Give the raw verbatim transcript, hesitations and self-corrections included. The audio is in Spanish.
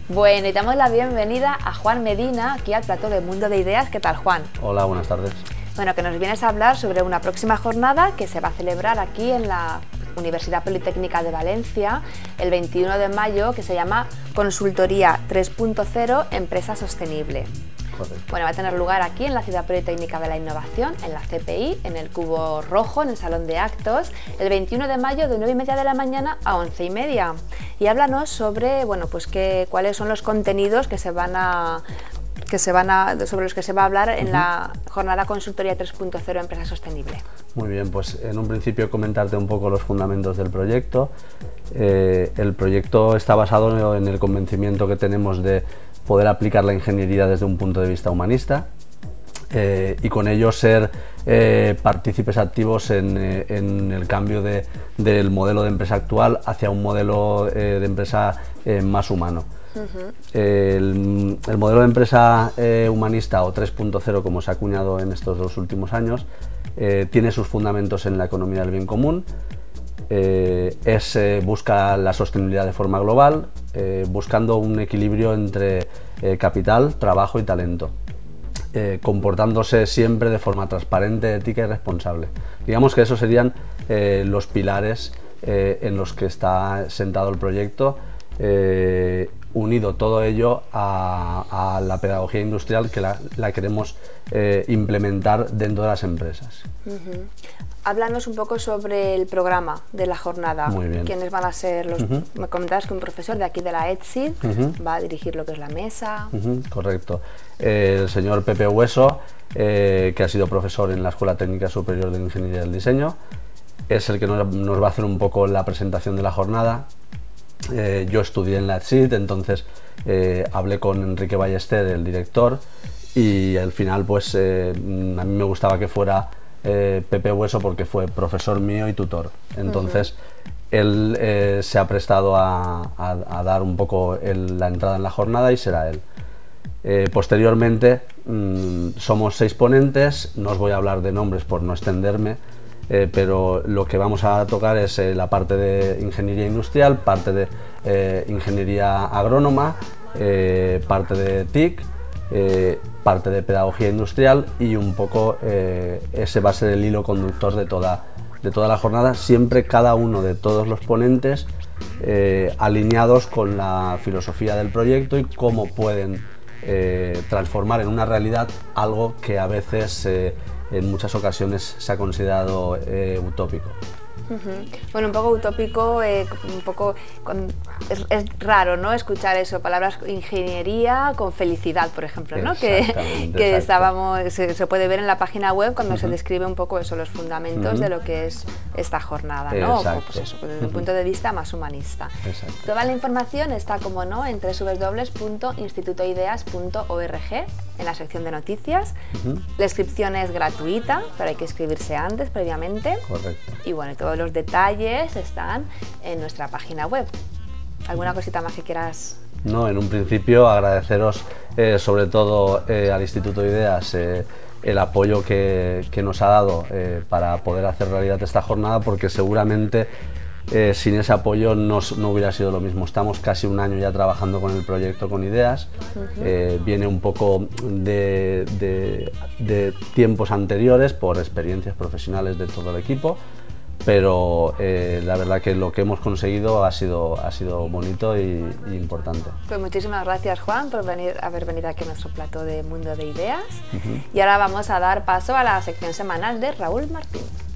Bueno, y damos la bienvenida a Juan Medina, aquí al plató de Mundo de Ideas. ¿Qué tal, Juan? Hola, buenas tardes. Bueno, que nos vienes a hablar sobre una próxima jornada que se va a celebrar aquí en la Universidad Politécnica de Valencia el veintiuno de mayo, que se llama Consultoría tres punto cero Empresa Sostenible. Correcto. Bueno, va a tener lugar aquí en la Ciudad Politécnica de la Innovación, en la C P I, en el Cubo Rojo, en el Salón de Actos, el veintiuno de mayo de nueve y media de la mañana a once y media. Y háblanos sobre, bueno, pues qué, cuáles son los contenidos que se van a, que se van a, sobre los que se va a hablar en uh-huh. la jornada Consultoría tres punto cero Empresa Sostenible. Muy bien, pues en un principio comentarte un poco los fundamentos del proyecto. Eh, el proyecto está basado en el convencimiento que tenemos de poder aplicar la ingeniería desde un punto de vista humanista eh, y con ello ser eh, partícipes activos en, eh, en el cambio de, del modelo de empresa actual hacia un modelo eh, de empresa eh, más humano. Uh-huh. el, el modelo de empresa eh, humanista o tres punto cero, como se ha acuñado en estos dos últimos años, eh, tiene sus fundamentos en la economía del bien común. Eh, es, eh, busca la sostenibilidad de forma global, eh, buscando un equilibrio entre eh, capital, trabajo y talento, eh, comportándose siempre de forma transparente, ética y responsable. Digamos que esos serían eh, los pilares eh, en los que está sentado el proyecto, eh, unido todo ello a, a la pedagogía industrial que la, la queremos eh, implementar dentro de las empresas. Uh-huh. Háblanos un poco sobre el programa de la jornada. Muy bien. ¿Quiénes van a ser los...? Uh-huh. Me comentabas que un profesor de aquí de la ETSID uh-huh. va a dirigir lo que es la mesa. Uh-huh. Correcto. Eh, el señor Pepe Hueso, eh, que ha sido profesor en la Escuela Técnica Superior de Ingeniería del Diseño, es el que nos, nos va a hacer un poco la presentación de la jornada. Eh, yo estudié en la ETSID, entonces eh, hablé con Enrique Ballester, el director, y al final pues eh, a mí me gustaba que fuera Eh, Pepe Hueso porque fue profesor mío y tutor. Entonces uh-huh. él eh, se ha prestado a, a, a dar un poco el, la entrada en la jornada y será él. Eh, posteriormente mmm, somos seis ponentes, no os voy a hablar de nombres por no extenderme, eh, pero lo que vamos a tocar es eh, la parte de ingeniería industrial, parte de eh, ingeniería agrónoma, eh, parte de T I C, Eh, parte de pedagogía industrial y un poco eh, ese va a ser el hilo conductor de toda, de toda la jornada, siempre cada uno de todos los ponentes eh, alineados con la filosofía del proyecto y cómo pueden eh, transformar en una realidad algo que a veces eh, en muchas ocasiones se ha considerado eh, utópico. Uh-huh. Bueno, un poco utópico, eh, un poco con, es, es raro, ¿no? Escuchar eso, palabras ingeniería con felicidad, por ejemplo, ¿no? Que, que estábamos, se, se puede ver en la página web cuando uh-huh. se describe un poco eso, los fundamentos uh-huh. de lo que es esta jornada, ¿no? O, pues eso, desde uh-huh. un punto de vista más humanista. Exacto. Toda la información está, como no, en doble u doble u doble u punto instituto ideas punto org, en la sección de noticias. Uh-huh. La inscripción es gratuita, pero hay que inscribirse antes, previamente. Correcto. Y bueno, todos los detalles están en nuestra página web. ¿Alguna cosita más que quieras? No, en un principio agradeceros eh, sobre todo eh, al Instituto Ideas eh, el apoyo que, que nos ha dado eh, para poder hacer realidad esta jornada, porque seguramente Eh, sin ese apoyo no, no hubiera sido lo mismo. Estamos casi un año ya trabajando con el proyecto con Ideas, uh-huh. eh, viene un poco de, de, de tiempos anteriores por experiencias profesionales de todo el equipo, pero eh, la verdad que lo que hemos conseguido ha sido, ha sido bonito y, y importante. Pues muchísimas gracias, Juan, por venir, haber venido aquí a nuestro plató de Mundo de Ideas. Uh-huh. Y ahora vamos a dar paso a la sección semanal de Raúl Martín.